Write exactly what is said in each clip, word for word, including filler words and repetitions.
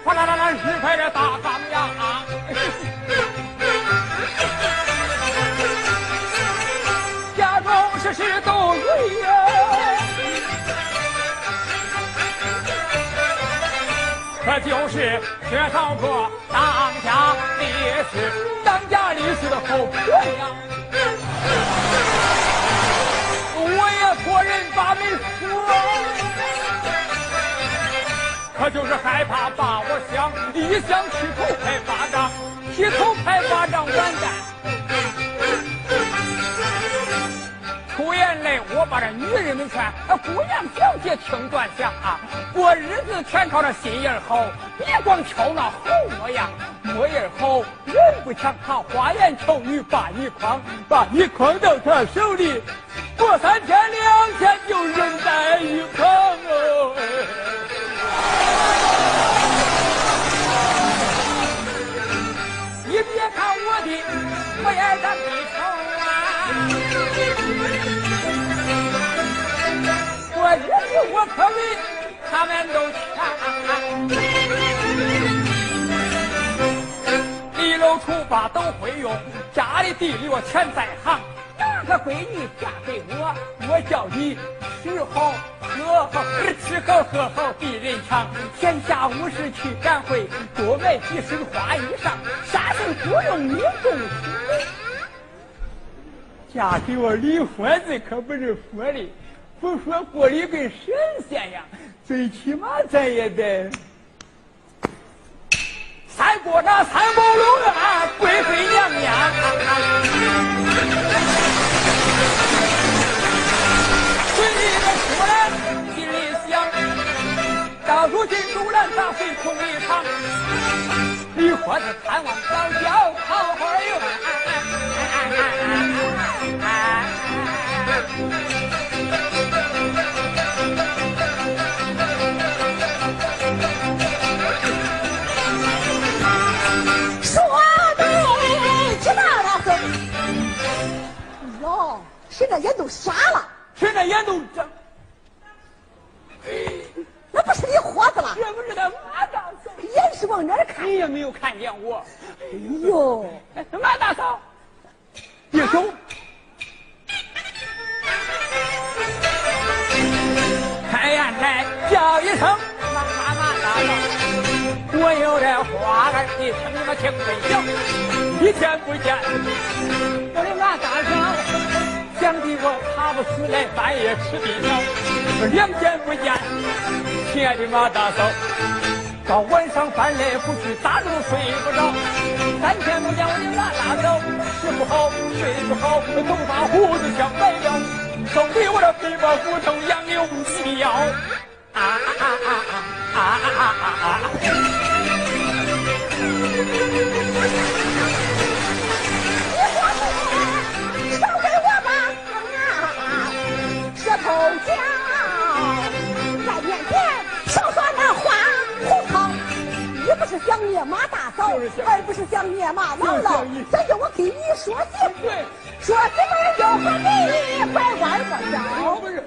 哗啦啦啦日拍着大钢呀，家中事事都对呀，可就是缺少个当家理事，当家理事的好可呀。我也托人把媒说，可就是害怕把我想一想剃头拍巴掌，剃头拍巴掌完蛋。出眼泪，我把这女人们劝，姑娘小姐听端详啊，过日子全靠这心眼好，别光瞧那好模样，模样好人不强，他花言巧语把你诓，把你诓到他手里，过三天两天就人在一旁哦。你别看我的模样长得丑啊，我日子我可比他们都强，一楼厨房都会用，家里地里我全在行。哪个闺女嫁给我，我叫你吃好喝好，吃好喝好比人强。闲暇无事去赶会，多买几身花衣裳，啥事不用你动手。嫁给我李伙子可不是说的，不说过里跟神仙呀，最起码咱也得三过那三宝楼啊，贵妃娘娘。嘴里的说来心里想，到如今竹篮打水空一场，李伙子盼望早教桃花运。 谁的眼都瞎了？ 谁的眼都睁？ 那不是你伙子了？ 这不是他马大嫂？ 眼是往哪儿看？ 你也没有看见我。 哎呦， 马大嫂，别走！开眼来叫一声马马马大嫂，我有这话儿，你听你们听分晓。一天不见，我的马大嫂。想的我怕不死来，半夜吃地条。两天不见，亲爱的马大嫂，到晚上翻来覆去，咋都睡不着。三天不见我的马大嫂，吃不好，睡不好，头发胡子像白了，手里我的皮包骨头杨柳细腰。啊啊啊啊啊啊啊啊！ 舌头角在面前少说那话胡吵，一不是想灭马大嫂，二不是想灭马姥姥，这就我给你说媳妇，说媳妇又和你拐弯抹角。 不是，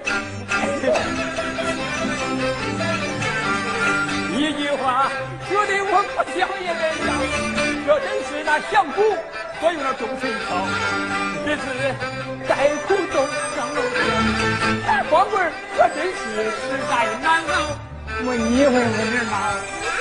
一句话说的我不想也得想，这真是那相公所用的终身操，日子再苦中上楼梯。大光棍可真是实在难熬，我你问问人嘛，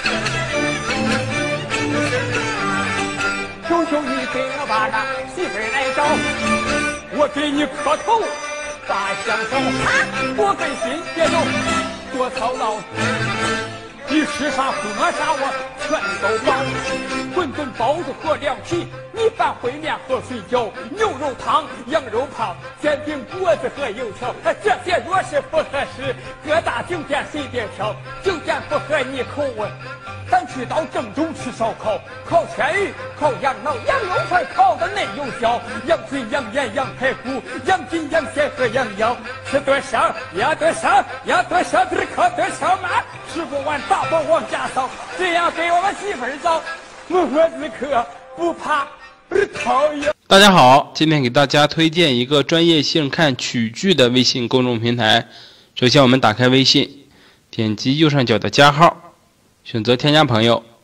求求你给我把那媳妇来找，我给你磕头把相守，我跟心别走，多操劳。你吃啥喝啥我全都包，馄饨包子和凉皮，米饭烩面和水饺，牛肉汤羊肉泡，煎饼果子和油条，这些若是不合适，各大酒店随便挑，酒店不合你口味，咱去到郑州吃烧烤，烤全鱼，烤羊脑，羊肉串烤的嫩又香，羊腿羊眼羊排骨，羊筋羊线和羊腰，吃多少要多少，要多少只可多少嘛，吃不完大包往家扫，这样给我们媳妇儿找，我伙子可不怕不讨厌。 大家好，今天给大家推荐一个专业性看曲剧的微信公众平台。首先我们打开微信，点击右上角的加号，选择添加朋友。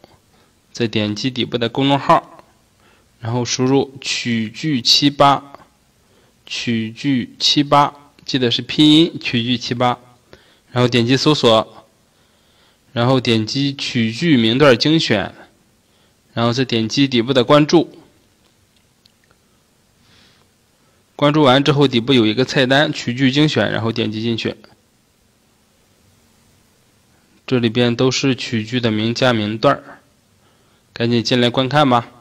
再点击底部的公众号，然后输入曲剧七八，曲剧七八，记得是拼音曲剧七八，然后点击搜索，然后点击曲剧名段精选，然后再点击底部的关注。关注完之后，底部有一个菜单曲剧精选，然后点击进去。这里边都是曲剧的名家名段，赶紧进来观看吧。